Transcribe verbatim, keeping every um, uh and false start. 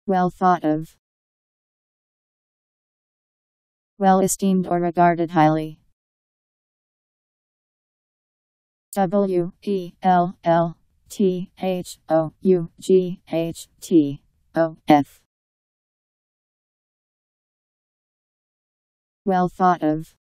Well thought of. Well esteemed or regarded highly. W E L L T H O U G H T O F. Well thought of.